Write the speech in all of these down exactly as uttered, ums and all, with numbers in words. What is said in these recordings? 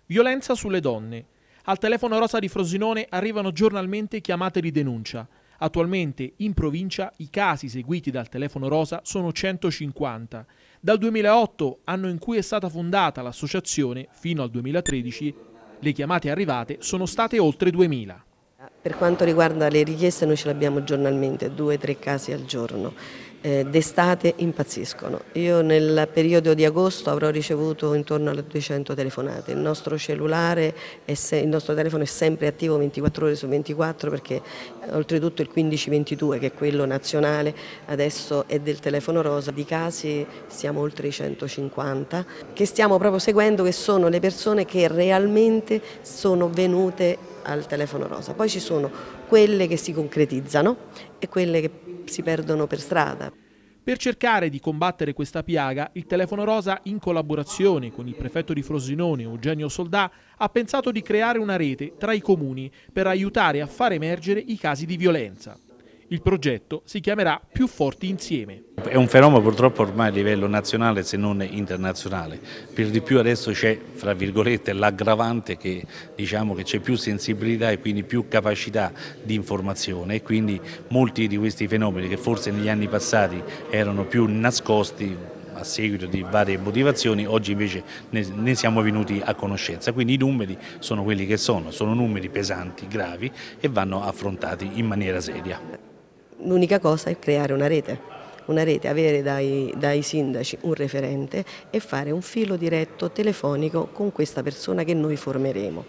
Violenza sulle donne. Al telefono rosa di Frosinone arrivano giornalmente chiamate di denuncia. Attualmente in provincia i casi seguiti dal telefono rosa sono centocinquanta. Dal duemilaotto, anno in cui è stata fondata l'associazione, fino al duemilatredici, le chiamate arrivate sono state oltre duemila. Per quanto riguarda le richieste noi ce le abbiamo giornalmente, due o tre casi al giorno. Eh, d'estate impazziscono. Io nel periodo di agosto avrò ricevuto intorno alle duecento telefonate. Il nostro cellulare, è se, il nostro telefono è sempre attivo ventiquattro ore su ventiquattro perché oltretutto il quindici ventidue, che è quello nazionale, adesso è del telefono rosa. Di casi siamo oltre i centocinquanta che stiamo proprio seguendo, che sono le persone che realmente sono venute al telefono rosa. Poi ci sono quelle che si concretizzano e quelle che si perdono per strada. Per cercare di combattere questa piaga, il telefono rosa, in collaborazione con il prefetto di Frosinone, Eugenio Soldà, ha pensato di creare una rete tra i comuni per aiutare a far emergere i casi di violenza. Il progetto si chiamerà Più Forti Insieme. È un fenomeno purtroppo ormai a livello nazionale se non internazionale. Per di più adesso c'è, fra virgolette, l'aggravante che diciamo che c'è più sensibilità e quindi più capacità di informazione, e quindi molti di questi fenomeni che forse negli anni passati erano più nascosti a seguito di varie motivazioni, oggi invece ne, ne siamo venuti a conoscenza. Quindi i numeri sono quelli che sono, sono numeri pesanti, gravi e vanno affrontati in maniera seria. L'unica cosa è creare una rete, una rete, avere dai, dai sindaci un referente e fare un filo diretto telefonico con questa persona che noi formeremo.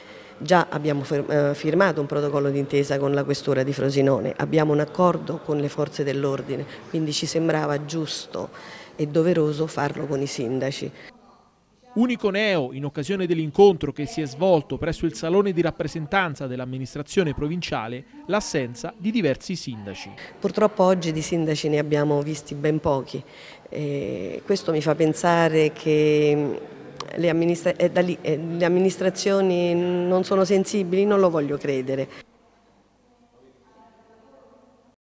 Già abbiamo firmato un protocollo d'intesa con la questura di Frosinone, abbiamo un accordo con le forze dell'ordine, quindi ci sembrava giusto e doveroso farlo con i sindaci. Unico neo in occasione dell'incontro che si è svolto presso il salone di rappresentanza dell'amministrazione provinciale, l'assenza di diversi sindaci. Purtroppo oggi di sindaci ne abbiamo visti ben pochi. E questo mi fa pensare che le, amministra- eh, da lì, eh, le amministrazioni non sono sensibili, non lo voglio credere.